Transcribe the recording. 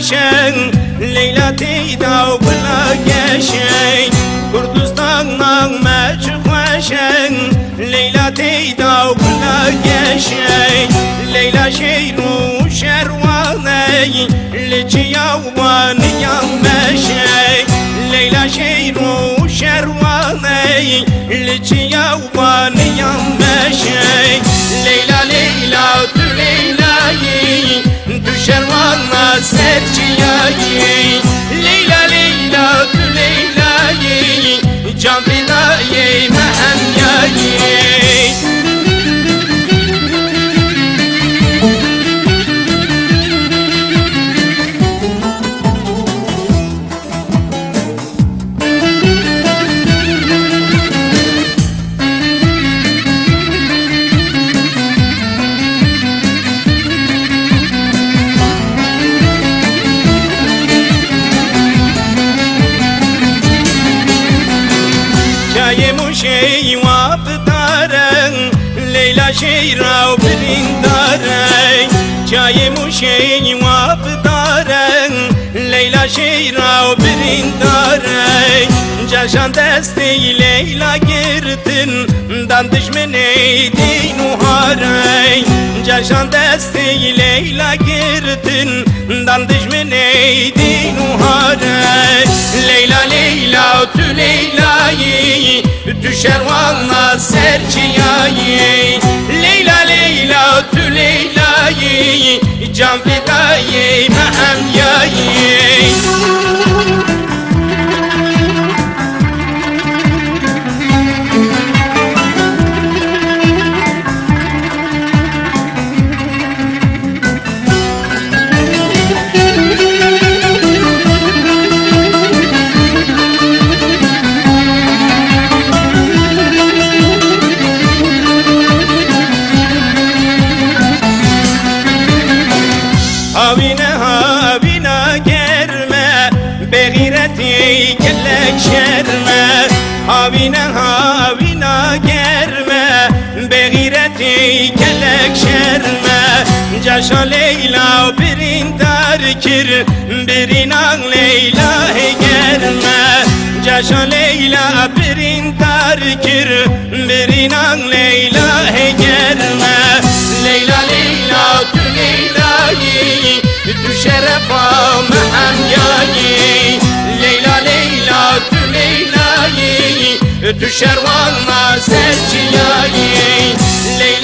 خوشن لیلا تیدا و بلا گشن کردستان نغمه چه خوشن لیلا تیدا و بلا گشن لیلا شیر و شروانه لچیا و وانیا مشن لیلا شیر و شروانه لچیا و وانیا مشن لیلا لیلا تو لیلایی تو شروان سرچیایی لیلا لیلا تو لیلایی جان فدایی مهمیایی شي وابدارن ليلى شيرا وبرندارن جاي مشي وابدارن ليلى شيرا وبرندارن جاشان دستي ليلى گردن داندش مني دين وهارن جاشان دستي ليلى گردن داندش مني دين وهارن ليلى ليلى تو ليلى تو شروان سرچیایی لیلا لیلا تو لیلایی جان فدایی مهمیایی هاوینا گرمه بغیرتی گلک شرمه هاوینا گرمه بغیرتی گلک شرمه جاشا لیلا و برین دار کر برینان لیلا گرمه جاشا لیلا برین دار کر برینان لیلا گرمه لیلا لیلا تو لیلایی تو شرفا مهمیایی لیلا لیلا تو لیلایی تو شروان سرچیایی